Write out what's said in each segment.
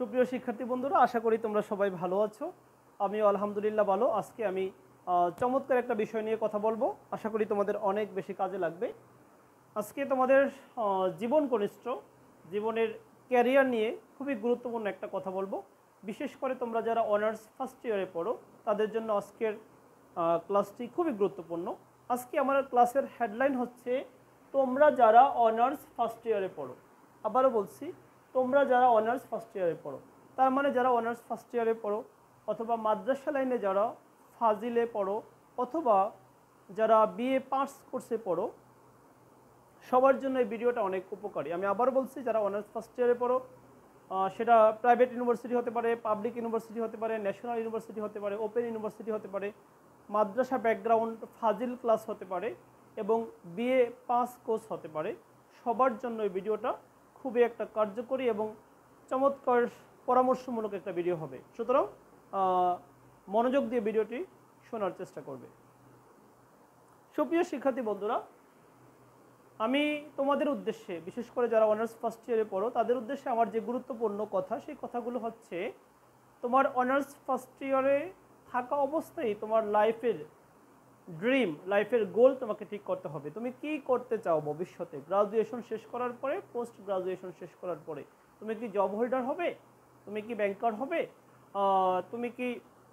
সুপ্রিয় শিক্ষার্থী বন্ধুরা, আশা করি তোমরা সবাই ভালো আছো। আমিও আলহামদুলিল্লাহ ভালো। আজকে আমি চমৎকার একটা বিষয় নিয়ে কথা বলবো, আশা করি তোমাদের অনেক বেশি কাজে লাগবে। আজকে তোমাদের জীবন ঘনিষ্ঠ জীবনের ক্যারিয়ার নিয়ে খুবই গুরুত্বপূর্ণ একটা কথা বলবো। বিশেষ করে তোমরা যারা অনার্স ফার্স্ট ইয়ারে পড়ো তাদের জন্য আজকের ক্লাসটি খুবই গুরুত্বপূর্ণ। আজকে আমার ক্লাসের হেডলাইন হচ্ছে তোমরা যারা অনার্স ফার্স্ট ইয়ারে পড়ো। আবারও বলছি, তোমরা যারা অনার্স ফার্স্ট ইয়ারে পড়ো, তার মানে যারা অনার্স ফার্স্ট ইয়ারে পড়ো অথবা মাদ্রাসা লাইনে যারা ফাজিলে পড়ো অথবা যারা বিএ পাস কোর্সে পড়ো, সবার জন্য এই ভিডিওটা অনেক উপকারী। আমি আবার বলছি, যারা অনার্স ফার্স্ট ইয়ারে পড়ো, সেটা প্রাইভেট ইউনিভার্সিটি হতে পারে, পাবলিক ইউনিভার্সিটি হতে পারে, ন্যাশনাল ইউনিভার্সিটি হতে পারে, ওপেন ইউনিভার্সিটি হতে পারে, মাদ্রাসা ব্যাকগ্রাউন্ড ফাজিল ক্লাস হতে পারে এবং বিএ পাস কোর্স হতে পারে, সবার জন্য এই ভিডিওটা খুবই একটা কার্যকরী এবং চমৎকার পরামর্শমূলক একটা ভিডিও হবে। সুতরাং মনোযোগ দিয়ে ভিডিওটি শোনার চেষ্টা করবে। সুপ্রিয় শিক্ষার্থী বন্ধুরা, আমি তোমাদের উদ্দেশ্যে, বিশেষ করে যারা অনার্স ফার্স্ট ইয়ারে পড়ো তাদের উদ্দেশ্যে আমার যে গুরুত্বপূর্ণ কথা, সেই কথাগুলো হচ্ছে তোমার অনার্স ফার্স্ট ইয়ারে থাকা অবস্থায় তোমার লাইফের ড্রিম, লাইফের গোল তোমাকে ঠিক করতে হবে। তুমি কি করতে চাও ভবিষ্যতে? গ্রাজুয়েশন শেষ করার পরে, পোস্ট গ্রাজুয়েশন শেষ করার পরে তুমি কি জব হোল্ডার হবে? তুমি কি ব্যাংকার হবে? তুমি কি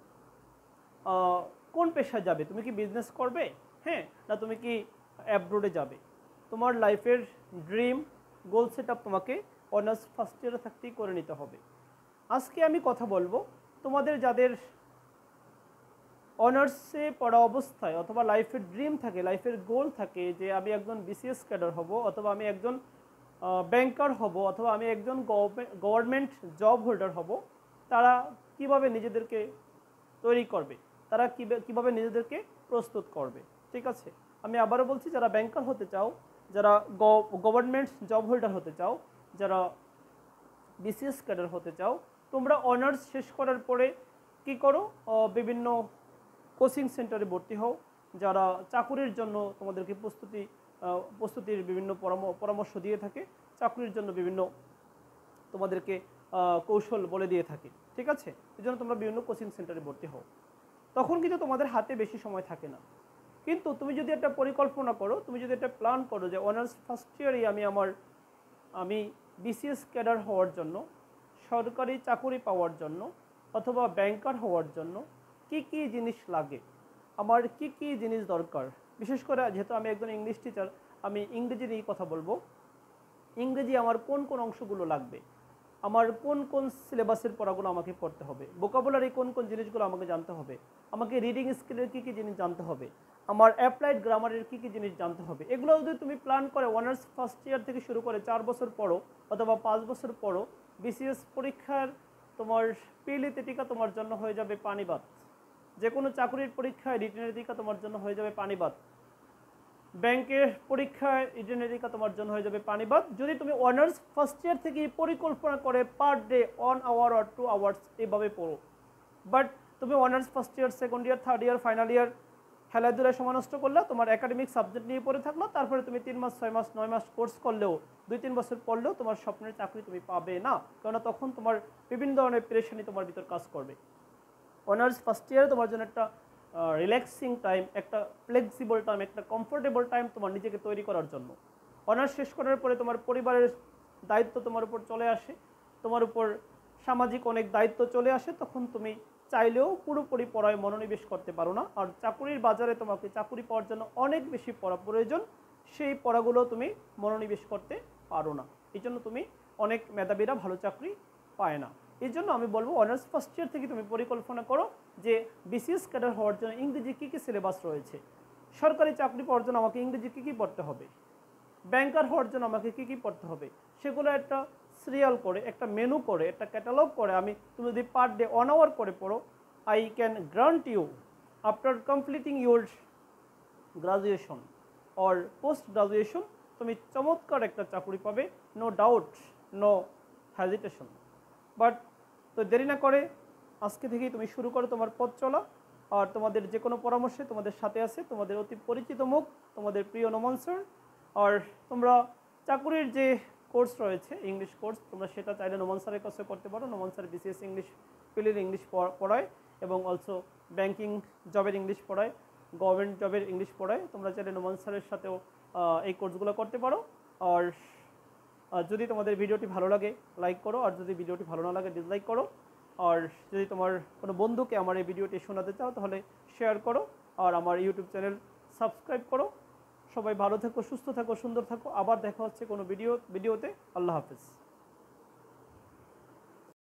কোন পেশায় যাবে? তুমি কি বিজনেস করবে, হ্যাঁ, না তুমি কি অ্যাব্রোডে যাবে? তোমার লাইফের ড্রিম গোল সেট আপ তোমাকে অনার্স ফার্স্ট ইয়ারে থাকতেই করে নিতে হবে। আজকে আমি কথা বলবো তোমাদের যাদের অনার্সে পড়া অবস্থায় অথবা লাইফের ড্রিম থাকে, লাইফের গোল থাকে যে আমি একজন বিসিএস ক্যাডার হব অথবা আমি একজন ব্যাংকার হব অথবা আমি একজন গভর্নমেন্ট জব হোল্ডার হব, তারা কিভাবে নিজেদেরকে তৈরি করবে, তারা কিভাবে নিজেদেরকে প্রস্তুত করবে। ঠিক আছে, আমি আবারও বলছি, যারা ব্যাংকার হতে চাও, যারা গভর্নমেন্ট জব হোল্ডার হতে চাও, যারা বিসিএস ক্যাডার হতে চাও, তোমরা অনার্স শেষ করার পরে কি করো? বিভিন্ন কোচিং সেন্টারে ভর্তি হও। যারা চাকুরির জন্য তোমাদেরকে প্রস্তুতির বিভিন্ন পরামর্শ দিয়ে থাকে, চাকরির জন্য বিভিন্ন তোমাদেরকে কৌশল বলে দিয়ে থাকে। ঠিক আছে, এই জন্য তোমরা বিভিন্ন কোচিং সেন্টারে ভর্তি হও। তখন কিন্তু তোমাদের হাতে বেশি সময় থাকে না। কিন্তু তুমি যদি একটা পরিকল্পনা করো, তুমি যদি একটা প্ল্যান করো যে অনার্স ফার্স্ট ইয়ারেই আমি বিসিএস ক্যাডার হওয়ার জন্য, সরকারি চাকুরি পাওয়ার জন্য অথবা ব্যাংকার হওয়ার জন্য কি কি জিনিস লাগে, আমার কি কি জিনিস দরকার। বিশেষ করে যেহেতু আমি একজন ইংলিশ টিচার, আমি ইংরেজি নিয়েই কথা বলবো। ইংরেজি আমার কোন কোন অংশগুলো লাগবে, আমার কোন কোন সিলেবাসের পড়াগুলো আমাকে পড়তে হবে, ভোকাবুলারি কোন কোন জিনিসগুলো আমাকে জানতে হবে, আমাকে রিডিং স্কিলের কী কী জিনিস জানতে হবে, আমার অ্যাপ্লাইড গ্রামারের কী কী জিনিস জানতে হবে। এগুলো যদি তুমি প্ল্যান করে অনার্স ফার্স্ট ইয়ার থেকে শুরু করে 4 বছর পড়ো অথবা 5 বছর পড়ো, বিসিএস পরীক্ষার তোমার পিএলইতে টিকা তোমার জন্য হয়ে যাবে পানিবাত। যে কোনো চাকরির পরীক্ষায় রিটেনের টিকা তোমার জন্য হয়ে যাবে পানিবাত। ব্যাংকের পরীক্ষায় রিটেনের টিকা তোমার জন্য হয়ে যাবে পানিবাত, যদি তুমি অনার্স ফার্স্ট ইয়ার থেকে পরিকল্পনা করে per day 1 hour or 2 hours এইভাবে পড়ো। বাট তুমি honours first year, second year, third year, final year খেলাধুলায় সময় নষ্ট করলে, তোমার একাডেমিক সাবজেক্ট নিয়ে পড়ে থাকলো, তারপরে তুমি 3 মাস, 6 মাস, 9 মাস কোর্স করলেও, 2-3 বছর পড়লেও তোমার স্বপ্নের চাকরি তুমি পাবে না, কেননা তখন তোমার বিভিন্ন ধরনের প্রেশানি তোমার ভিতর কাজ করবে। অনার্স ফার্স্ট ইয়ারে তোমার জন্য একটা রিল্যাক্সিং টাইম, একটা ফ্লেক্সিবল টাইম, একটা কমফোর্টেবল টাইম তোমার নিজেকে তৈরি করার জন্য। অনার্স শেষ করার পরে তোমার পরিবারের দায়িত্ব তোমার উপর চলে আসে, তোমার উপর সামাজিক অনেক দায়িত্ব চলে আসে, তখন তুমি চাইলেও পুরোপুরি পড়ায় মনোনিবেশ করতে পারো না। আর চাকুরির বাজারে তোমাকে চাকুরি পাওয়ার জন্য অনেক বেশি পড়া প্রয়োজন, সেই পড়াগুলো তুমি মনোনিবেশ করতে পারো না। এই জন্য তুমি অনেক মেধাবীরা ভালো চাকরি পায় না। এই জন্য আমি বলবো অনার্স ফার্স্ট ইয়ার থেকে তুমি পরিকল্পনা করো যে বিসিএস ক্যাডার হওয়ার জন্য ইংরেজি কী কী সিলেবাস রয়েছে, সরকারি চাকরি পাওয়ার জন্য আমাকে ইংরেজি কী কী পড়তে হবে, ব্যাংকার হওয়ার জন্য আমাকে কী কী পড়তে হবে, সেগুলো একটা সিরিয়াল করে, একটা মেনু করে, একটা ক্যাটালগ করে তুমি যদি পার ডে 1 আওয়ার করে পড়ো, I can grant you after completing your graduation or post graduation তুমি চমৎকার একটা চাকরি পাবে, no doubt, no hesitation. But তো দেরি না করে আজকে থেকেই তুমি শুরু করো তোমার পথ চলা। আর তোমাদের যে কোনো পরামর্শে তোমাদের সাথে আছে তোমাদের অতি পরিচিত মুখ, তোমাদের প্রিয় নোমান স্যার। আর তোমরা চাকুরির যে কোর্স রয়েছে, ইংলিশ কোর্স, তোমরা সেটা চাইলে নোমান স্যারের কাছে করতে পারো। নোমান স্যার বিসিএস ইংলিশ পিলির ইংলিশ পড়ায় এবং অলসো ব্যাংকিং জবের ইংলিশ পড়ায়, গভর্নমেন্ট জবের ইংলিশ পড়ায়। তোমরা চাইলে নোমান স্যারের সাথেও এই কোর্সগুলো করতে পারো। আর যদি তোমাদের ভিডিওটি ভালো লাগে লাইক করো, আর যদি ভিডিওটি ভালো না লাগে ডিসলাইক করো। আর যদি তোমার কোনো বন্ধুকে আমার এই ভিডিওটি শোনাতে চাও তাহলে শেয়ার করো, আর আমার ইউটিউব চ্যানেল সাবস্ক্রাইব করো। সবাই ভালো থেকো, সুস্থ থাকো, সুন্দর থাকো। আবার দেখা হচ্ছে কোনো ভিডিওতে। আল্লাহ হাফেজ।